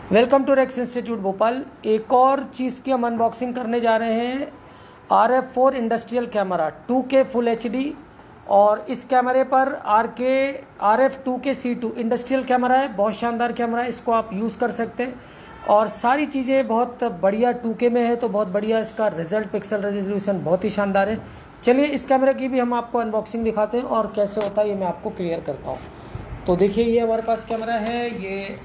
Welcome to Rex institute Bhopal. एक और चीज़ की हम अनबॉक्सिंग करने जा रहे हैं, RF4 industrial camera 2K full HD। और इस कैमरे पर RF 2K C2 industrial camera है। बहुत शानदार कैमरा है, इसको आप यूज़ कर सकते हैं और सारी चीज़ें बहुत बढ़िया 2K में है तो बहुत बढ़िया इसका रिजल्ट, पिक्सल रेजोल्यूशन बहुत ही शानदार है। चलिए इस कैमरे की भी हम आपको अनबॉक्सिंग दिखाते हैं और कैसे होता है ये मैं आपको क्लियर करता हूँ। तो देखिए ये हमारे पास कैमरा है, ये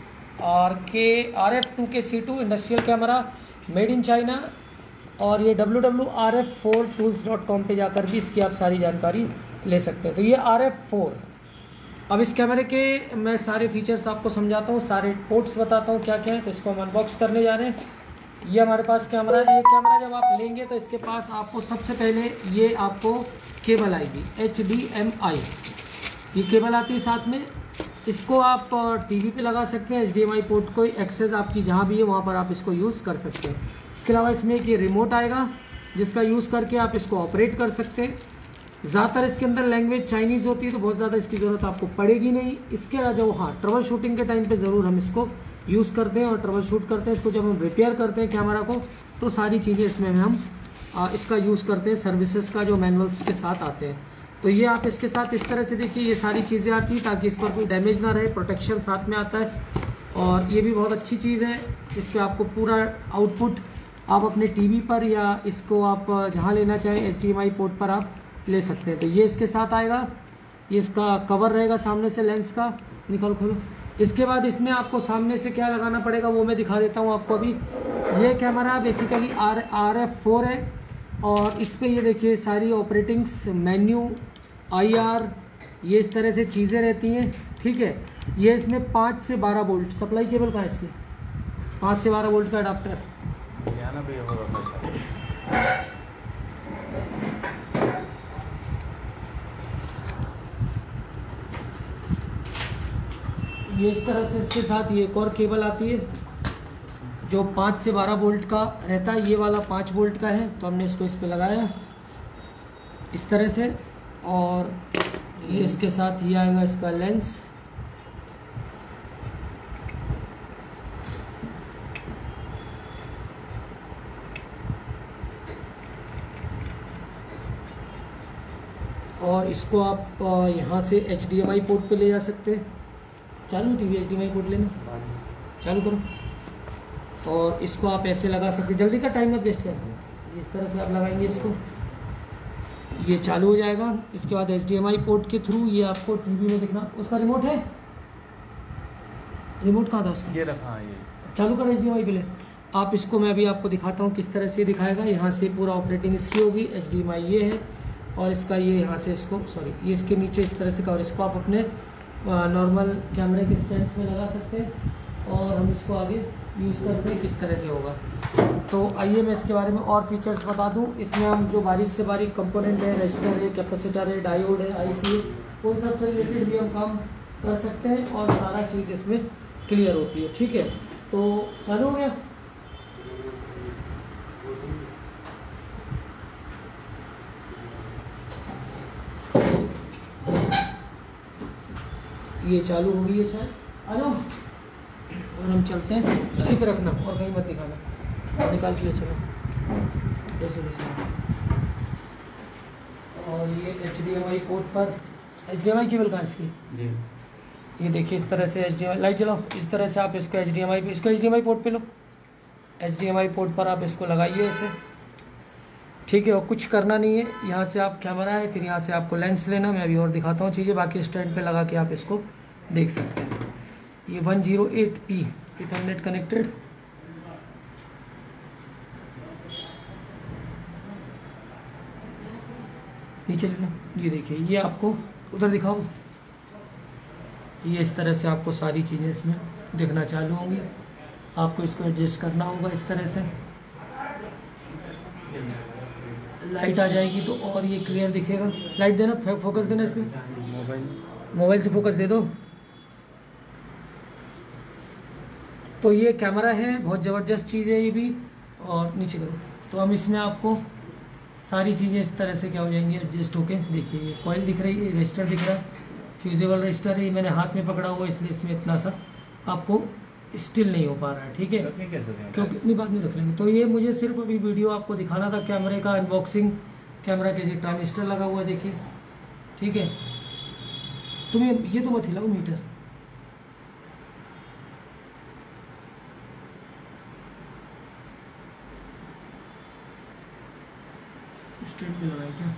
RF 2K C2 industrial camera made in China. और ये www.rf4tools.com पे जाकर भी इसकी आप सारी जानकारी ले सकते हैं। तो ये RF4। अब इस कैमरे के मैं सारे फीचर्स आपको समझाता हूँ, सारे पोर्ट्स बताता हूँ क्या क्या है। तो इसको हम अनबॉक्स करने जा रहे हैं। ये हमारे पास कैमरा है। ये कैमरा जब आप लेंगे तो इसके पास आपको सबसे पहले ये आपको केबल आएगी HDMI, ये केबल आती है साथ में। इसको आप टीवी पे लगा सकते हैं, HDMI पोर्ट को एक्सेस आपकी जहाँ भी है वहाँ पर आप इसको यूज़ कर सकते हैं। इसके अलावा इसमें एक ये रिमोट आएगा जिसका यूज़ करके आप इसको ऑपरेट कर सकते हैं। ज़्यादातर इसके अंदर लैंग्वेज चाइनीज़ होती है तो बहुत ज़्यादा इसकी ज़रूरत आपको पड़ेगी नहीं। इसके अलावा जो ट्रबल शूटिंग के टाइम पर ज़रूर हम इसको यूज़ करते हैं और ट्रबल शूट करते हैं। इसको जब हम रिपेयर करते हैं कैमरा को तो सारी चीज़ें इसमें हम इसका यूज़ करते हैं, सर्विसेज का जो मैनुअल्स के साथ आते हैं। तो ये आप इसके साथ इस तरह से देखिए, ये सारी चीज़ें आती हैं ताकि इस पर कोई डैमेज ना रहे, प्रोटेक्शन साथ में आता है। और ये भी बहुत अच्छी चीज़ है, इस पर आपको पूरा आउटपुट आप अपने टीवी पर या इसको आप जहाँ लेना चाहें HDMI पोर्ट पर आप ले सकते हैं। तो ये इसके साथ आएगा, ये इसका कवर रहेगा सामने से लेंस का। निकाल खोलो। इसके बाद इसमें आपको सामने से क्या लगाना पड़ेगा वो मैं दिखा देता हूँ आपको अभी। ये कैमरा बेसिकली RF4 है और इस पर ये देखिए सारी ऑपरेटिंग्स, मेन्यू, IR, ये इस तरह से चीज़ें रहती हैं। ठीक है, ये इसमें 5 से 12 वोल्ट सप्लाई केबल का है, इसकी 5 से 12 वोल्ट का अडाप्टर। ये इस तरह से इसके साथ ये एक और केबल आती है जो 5 से 12 वोल्ट का रहता है। ये वाला 5 वोल्ट का है तो हमने इसको इस पे लगाया इस तरह से। और ये इसके साथ ये आएगा इसका लेंस। और इसको आप यहाँ से HDMI पोर्ट पे ले जा सकते हैं। चालू टीवी HDMI पोर्ट लेना, चालू करो। और इसको आप ऐसे लगा सकते हैं, जल्दी का टाइम मत वेस्ट करें। इस तरह से आप लगाएंगे इसको, ये चालू हो जाएगा। इसके बाद HDMI पोर्ट के थ्रू ये आपको टीवी में दिखना। उसका रिमोट है, रिमोट कहाँ था उसका? ये रखा है, ये चालू कर HDMI पहले। आप इसको मैं अभी आपको दिखाता हूँ किस तरह से दिखाएगा। यहाँ से पूरा ऑपरेटिंग इसकी होगी, HDMI ये है और इसका ये यहाँ से इसको ये इसके नीचे इस तरह से कवर। इसको आप अपने नॉर्मल कैमरे के स्टैंड्स में लगा सकते हैं और हम इसको आगे यूज़ करते हैं किस तरह से होगा। तो आइए मैं इसके बारे में और फीचर्स बता दूं। इसमें हम जो बारीक से बारीक कंपोनेंट है, रेजिस्टर है, कैपेसिटर है, डायोड है, IC है, उन सब से रिलेटेड भी हम काम कर सकते हैं और सारा चीज़ इसमें क्लियर होती है। ठीक है, तो चालू हो गया। ये चालू हो गई है शायद, आ जाओ। और हम चलते हैं, इसी पे रखना और कहीं मत दिखाना, निकाल के ले चलो जैसे जैसे। और ये HDMI पोर्ट पर HDMI केबल कहाँ इसकी जी, ये देखिए इस तरह से HDMI, लाइट जलाओ। इस तरह से आप इसको HDMI पे, इसको HDMI पोर्ट पे लो, HDMI पोर्ट पर आप इसको लगाइए ऐसे। ठीक है, और कुछ करना नहीं है। यहाँ से आप कैमरा है, फिर यहाँ से आपको लेंस लेना। मैं अभी और दिखाता हूँ चीज़ें, बाकी स्टैंड पे लगा के आप इसको देख सकते हैं। ये 108P इथरनेट कनेक्टेड। नीचे लेना, ये देखिए ये आपको उधर दिखाओ। ये इस तरह से आपको सारी चीज़ें इसमें दिखना चालू होंगी। आपको इसको एडजस्ट करना होगा इस तरह से। लाइट आ जाएगी तो और ये क्लियर दिखेगा। लाइट देना, फोकस देना इसमें, मोबाइल से फोकस दे दो। तो ये कैमरा है, बहुत ज़बरदस्त चीज़ है ये भी। और नीचे करो तो हम इसमें आपको सारी चीज़ें इस तरह से क्या हो जाएंगी एडजस्ट होके। देखिए ये कॉइल दिख रही है, रजिस्टर दिख रहा है, फ्यूजेबल रजिस्टर है। ये मैंने हाथ में पकड़ा हुआ इसलिए इसमें इतना सा आपको स्टिल नहीं हो पा रहा है, ठीक है, क्योंकि इतनी बात नहीं रख लेंगे। तो ये मुझे सिर्फ अभी वीडियो आपको दिखाना था कैमरे का अनबॉक्सिंग। कैमरा के ट्रांजिस्टर लगा हुआ है देखिए, ठीक है। तुम्हें ये तो मत हिलाओ मीटर, स्ट्रेट पे लगाए क्या?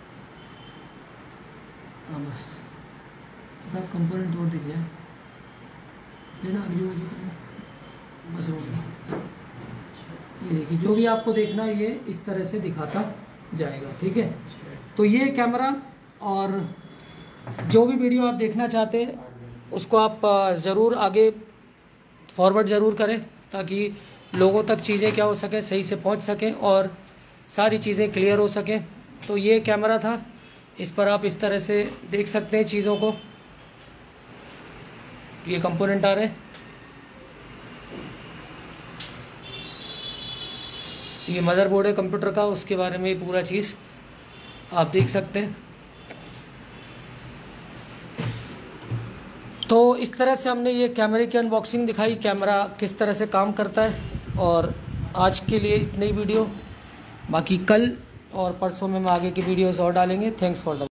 हाँ बस कंपोनेंट और दिख जाए लेना अगली वजह करना बस हो। ये देखिए जो भी आपको देखना है ये इस तरह से दिखाता जाएगा, ठीक है। तो ये कैमरा और जो भी वीडियो आप देखना चाहते हैं उसको आप ज़रूर आगे फॉरवर्ड ज़रूर करें ताकि लोगों तक चीज़ें क्या हो सके, सही से पहुंच सकें और सारी चीज़ें क्लियर हो सकें। तो ये कैमरा था, इस पर आप इस तरह से देख सकते हैं चीज़ों को। ये कंपोनेंट आ रहे हैं, ये मदरबोर्ड है कंप्यूटर का, उसके बारे में पूरा चीज़ आप देख सकते हैं। तो इस तरह से हमने ये कैमरे की अनबॉक्सिंग दिखाई, कैमरा किस तरह से काम करता है। और आज के लिए इतनी ही वीडियो, बाकी कल और परसों में हम आगे की वीडियोस और डालेंगे। Thanks for the